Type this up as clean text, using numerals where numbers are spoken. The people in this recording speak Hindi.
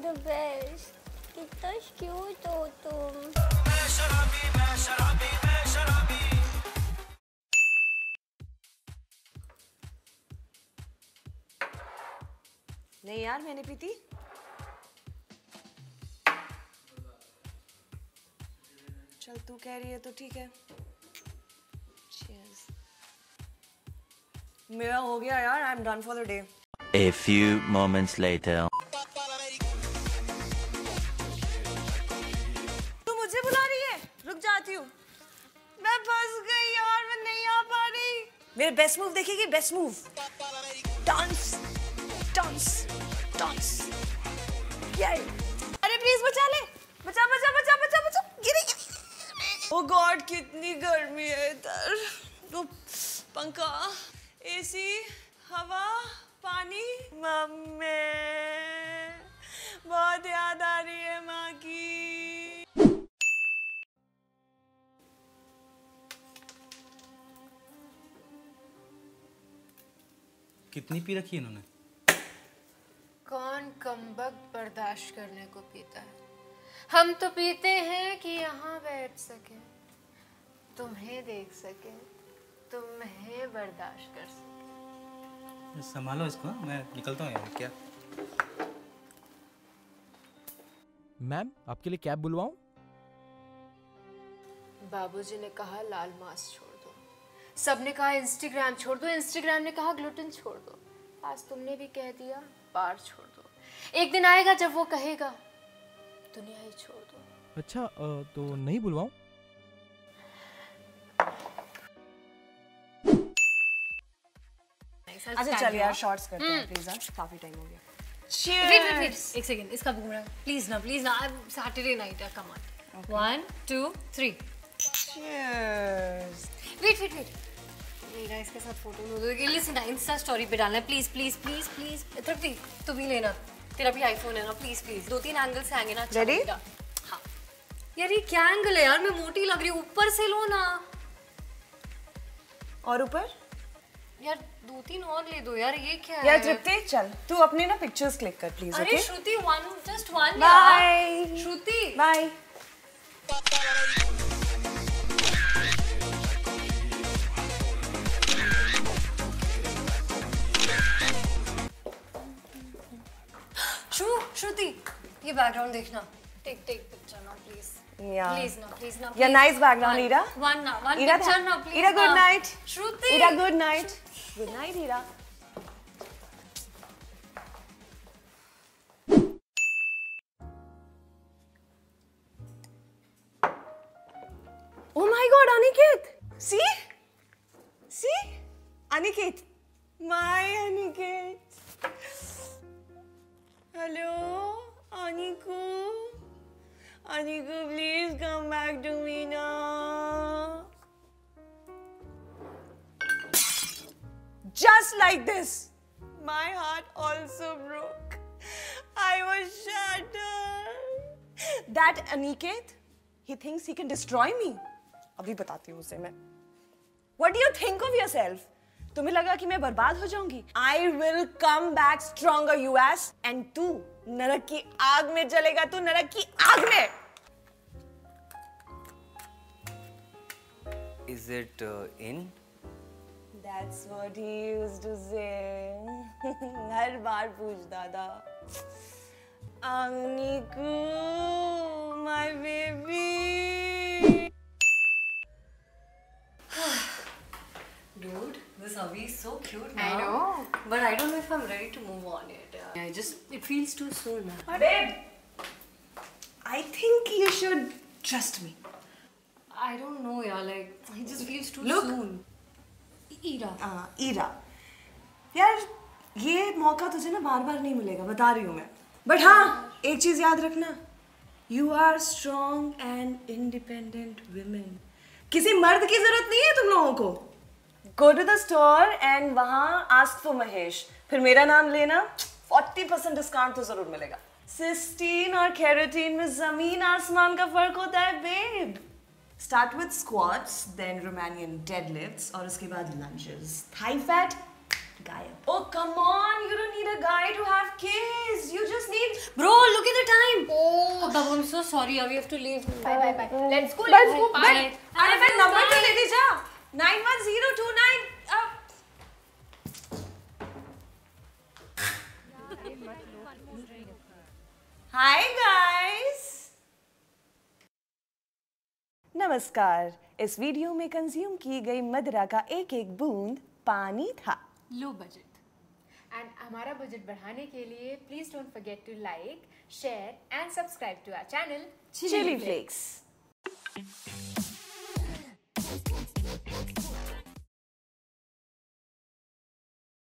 the best. कितना क्यूट हो तुम. नहीं यार मैंने पीती. चल तू कह रही है तो ठीक है. Cheers. मेरा हो गया यार. I'm done for the day. A few moments later. तू मुझे बुला रही है? रुक जाती हूँ. मैं फंस गई यार. मैं नहीं आ पा रही. मेरे बेस्ट मूव देखेगी. Best move. Dance dance dance. अरे प्लीज बचा ले. बचा बचा बचा बचा बचा. गिरी. ओ गॉड कितनी गर्मी है इधर. तो पंखा, एसी, हवा, पानी. मम्मी बहुत याद आ रही है माँ की. कितनी पी रखी है इन्होंने? कौन कमबख्त बर्दाश्त करने को पीता है. हम तो पीते हैं कि यहाँ बैठ सके, तुम्हें देख सके, तुम्हें बर्दाश्त कर सके. संभालो इसको. मैं निकलता हूँ यार. क्या मैम आपके लिए कैब बुलवाऊं? बाबूजी ने कहा लाल मांस छोड़ दो. सबने कहा इंस्टाग्राम छोड़ दो. इंस्टाग्राम ने कहा ग्लूटेन छोड़ दो. आज तुमने भी कह दिया बार छोड़ दो. एक दिन आएगा जब वो कहेगा दुनिया ही छोड़ दो. अच्छा तो नहीं बुलवाऊं? अच्छा चल यार शॉर्ट्स करते हैं प्लीज. काफी टाइम हो गया. वेट एक सेकंड. इसका घूमना प्लीज ना. सैटरडे नाइट है. Come on. 1 2 3. Cheers. वेट मेरा इसके साथ फोटो लो दो. लिसन इंस्टा स्टोरी पे डालना है. Please please please please. Tripti तू भी लेना. तेरा भी आईफोन है ना. प्लीज प्लीज 2-3 एंगल से आएंगे ना. रेडी? हाँ यार ये क्या एंगल है यार. मैं मोटी लग रही हूँ. ऊपर से लो ना. और ऊपर यार 2-3 और ले दो यार. ये क्या यार है तृप्ति चल तू अपने ना पिक्चर्स क्लिक कर प्लीज. अरे Shruti just one. Bye Shruti bye. Shruti ये बैकग्राउंड देखना. टेक पिक्चर ना प्लीज. प्लीज ना. Yeah, nice background, Ira. One Ira, picture ना please. Ira, good night. Shruti. Ira, good night. Good night, Ira. Oh my God, Aniket. See, Aniket. My Aniket. Hello, Aniku. Aniku, please come back to me now. Just like this, my heart also broke. I was shattered. That Aniket, he thinks he can destroy me. अभी बताती हूँ उसे मैं. What do you think of yourself? तुम्हें लगा कि मैं बर्बाद हो जाऊंगी? I will come back stronger, you ass. And तू नरक की आग में जलेगा. तू नरक की आग में. Is it in? That's what he used to say. हर बार पूछता था. Aniku, my baby. Dude, this Avi is so cute now. I know. But I don't know if I'm ready to move on yet. It feels too soon. Babe, I think you should trust me. I don't know, yeah. Like, it just feels too Look. soon. Ira. Ira. यार ये मौका तुझे ना बार बार नहीं मिलेगा. बता रही हूँ मैं. But हाँ एक चीज याद रखना. You are strong and independent women. किसी मर्द की जरूरत नहीं है तुम लोगों को. Go to the store and वहाँ ask for महेश. फिर मेरा नाम लेना. 40% डिस्काउंट तो जरूर मिलेगा. सिस्टीन और केराटिन में जमीन आसमान का फर्क होता है babe. Start with squats, then Romanian deadlifts, और उसके बाद lunges. Thigh fat, गायब. Oh come on, you don't need a guy to have kids. You just need. Bro, look at the Babu, I'm so sorry. We have to leave. Bye. Let's go. बस Bye. अरे मैं नंबर तो दे दी जा 91029 हाय गाइस नमस्कार इस वीडियो में कंज्यूम की गई मदिरा का एक एक बूंद पानी था लो बजट एंड हमारा बजट बढ़ाने के लिए please don't forget to like share and subscribe to our channel chilli flex